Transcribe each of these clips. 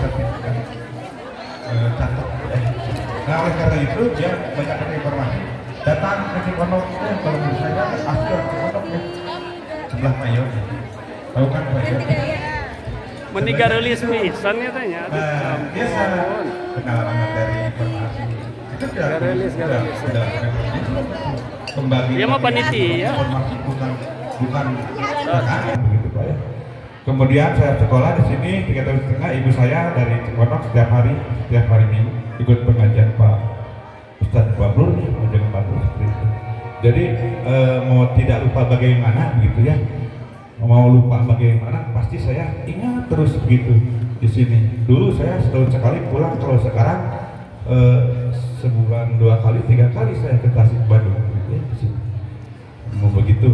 sertifikat catat. Nah oleh karena itu dia banyak informasi. Datang ke Cikonok kalau menurut saya asli orang Cikonok ya sebelah Mayor. Tahu kan Mayor? Meniga rilis pisan ya tanya. Biasa pengalaman dari informasi. Itu sudah rilis. Kembali. Dia mah panitia. Informasi bukan begitu Pak ya. Kemudian saya sekolah di sini 3 tahun setengah. Ibu saya dari Cikonok setiap hari Minggu ikut pengajian Pak Ustadz Bablur ya, pengajian Bablur seperti itu. Jadi mau tidak lupa bagaimana begitu ya. Mau lupa bagaimana pasti saya ingat terus begitu di sini. Dulu saya setahun sekali pulang, kalau sekarang sebulan 2 kali 3 kali saya ke Tasik Bandung ya, di sini. Mau begitu.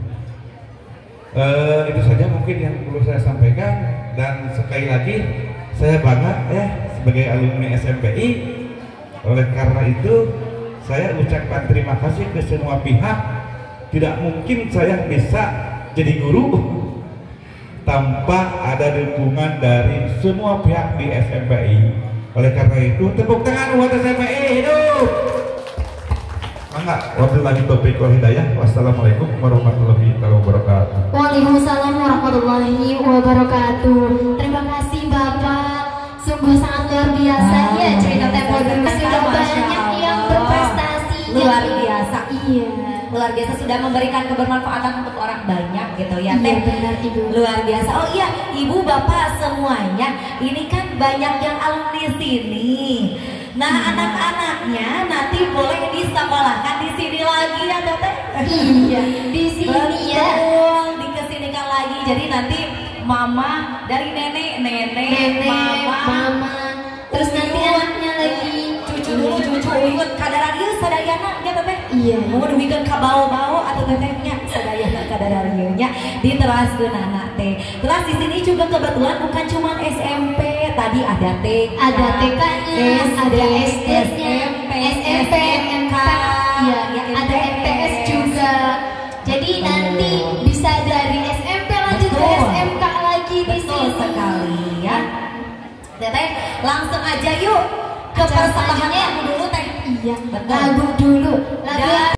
Itu saja mungkin yang perlu saya sampaikan, dan sekali lagi saya bangga ya sebagai alumni SMPI. Oleh karena itu saya ucapkan terima kasih ke semua pihak. Tidak mungkin saya bisa jadi guru tanpa ada dukungan dari semua pihak di SMPI. Oleh karena itu tepuk tangan buat SMPI, hidup. Mangga, wabillahi taufiq wal hidayah. Wassalamualaikum warahmatullahi wabarakatuh. Waalaikumsalam warahmatullahi wabarakatuh. Terima kasih Bapak, sungguh sangat luar biasa ya cerita Tempo dulu. Sudah banyak yang berprestasi, luar biasa. Iya, luar biasa, sudah memberikan kebermanfaatan untuk orang banyak gitu ya Teh. Iya benar Ibu. Luar biasa. Oh iya, Ibu Bapak semuanya, ini kan banyak yang alumni sini. Nah, anak-anaknya nanti boleh disekolahkan di sini lagi ya Teh. Iya, di sini ya. Betul, dikesinikan lagi. Jadi nanti mama dari nenek, mama, terus nanti anaknya lagi cucu dulu, cucu ikut kadaran ieu sadayana ya Teh. Iya. Mau duwikeun ka bau-bau atau tetehnya sadayana kadaran ieu nya diteraskeun anak teh. Terus di sini juga kebetulan bukan cuma SMP, tadi ada TK, ada TK-nya, ada SD-nya, SMP, MK, ya, ada MTS juga. Jadi nanti bisa dari SMP lanjut ke SMK lagi di sini. Betul sekali ya. Teteh, langsung aja yuk ke persembahannya dulu Teh. Iya, betul. lagu dulu.